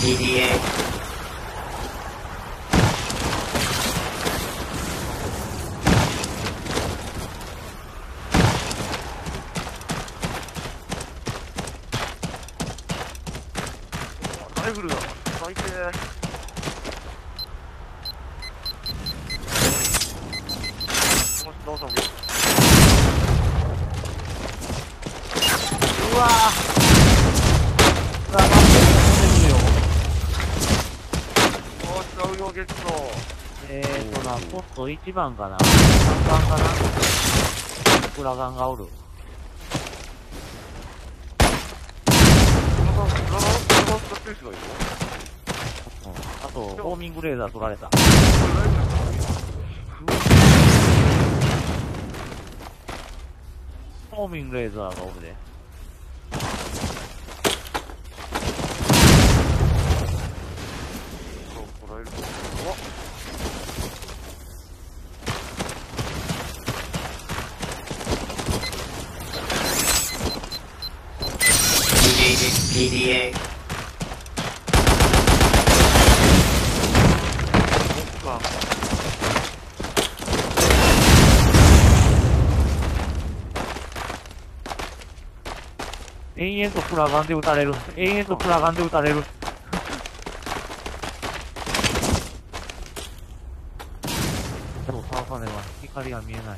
PDA。 ライフルだ。最低。直さんもうわぁ。うわ、待って、飛んでるよ。 運用ゲット。 ポスト1番かな ?3 番かなプラガンがおる。 使ってる人がいるの？ あと、ホーミングレーザー取られた。ホーミングレーザーがおるで。 こらえる。 PDA。 延々とプラガンで撃たれる。延々とプラガンで撃たれる。そう、倒さねば光が見えない。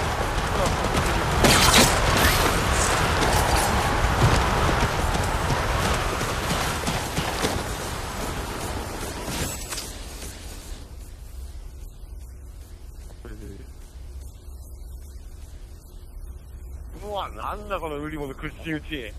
うわ、なんだこの売り物屈伸打ち。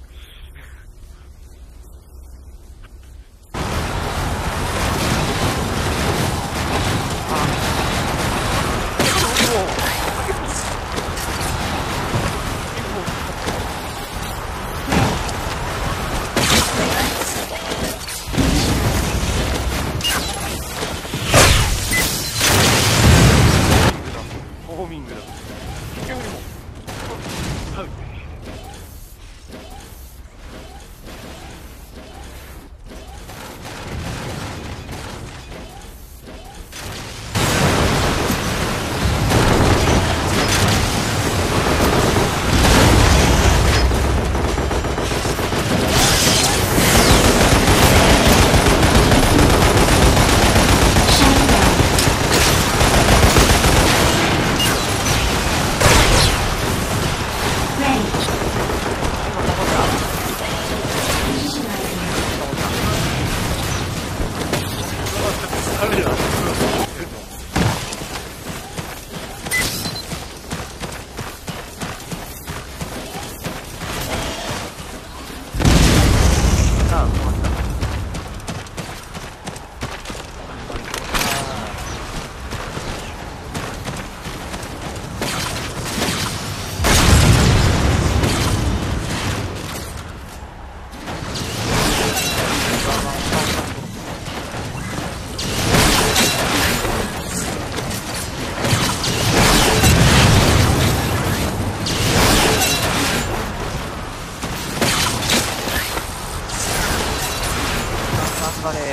ホーミングだ。結局にも。 頑張れ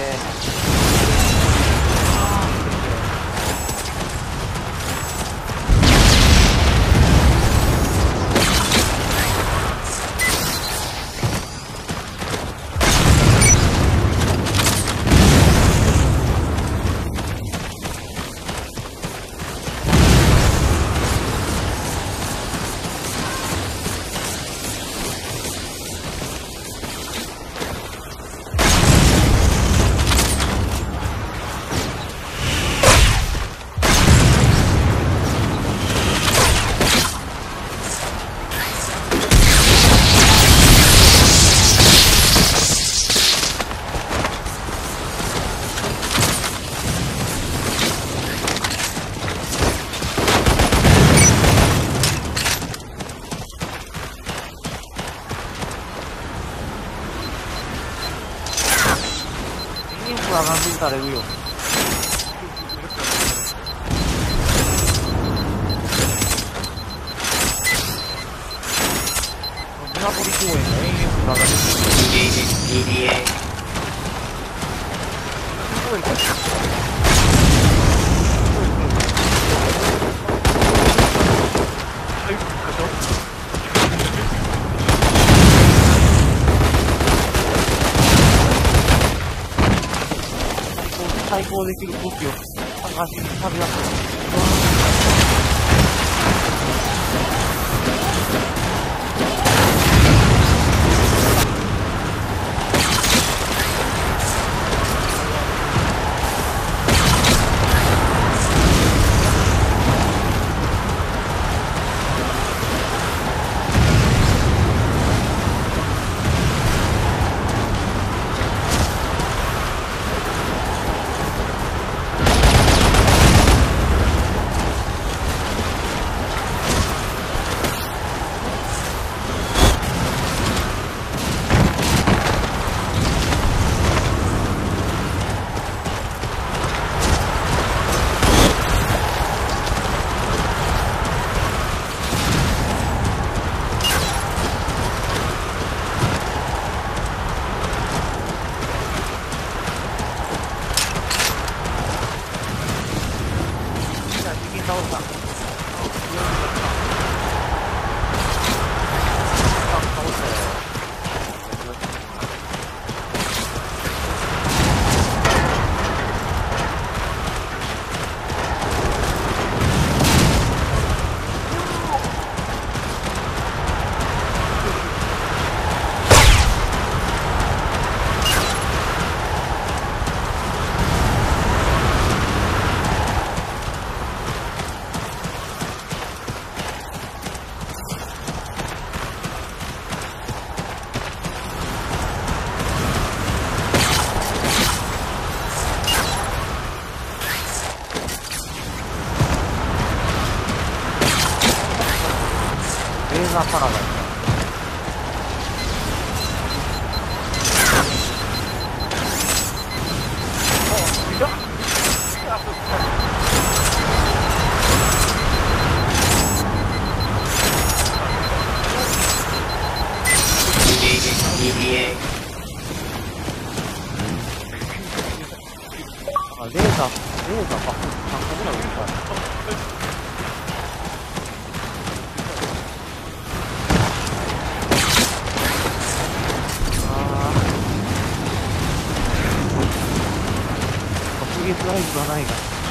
上がってたら言うよ。港公園の延々と上がってる。 PDA。 ごいですね。 対抗できる武器を探し旅立つ。レーザーパラダイス。あ、レーザーバック3個ぐらい撃った。突撃ライブがないが。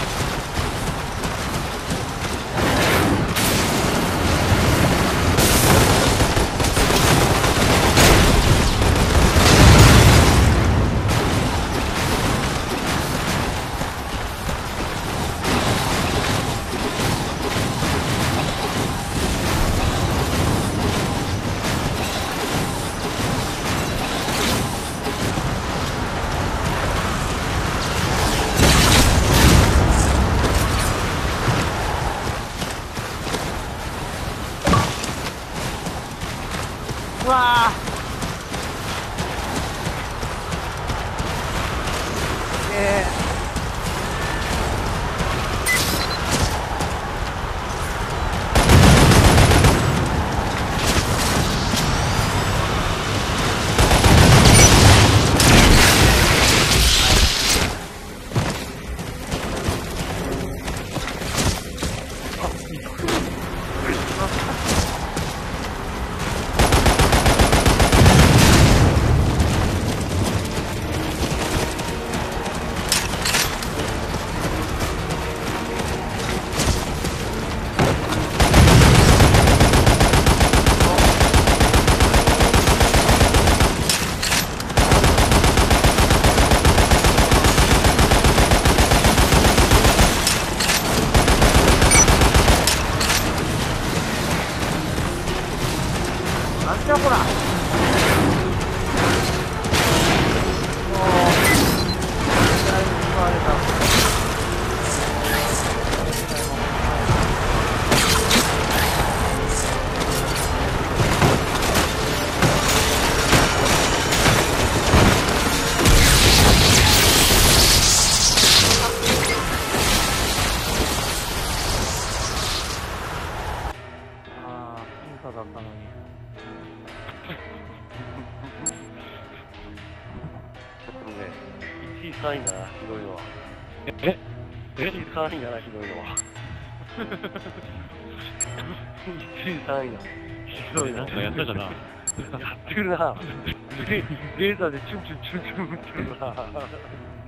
うわぁなんじゃこら。もうだいぶ使われた。ああ、審査だったのに。 ちょっとね、1位小さいんだな、ひどいのは。 え小さいんだな、ひどいのは。小さいな。ひどいな。 なんかやったかな。 やってるな。レーザーでチュンチュンチュンチュン打ってるな。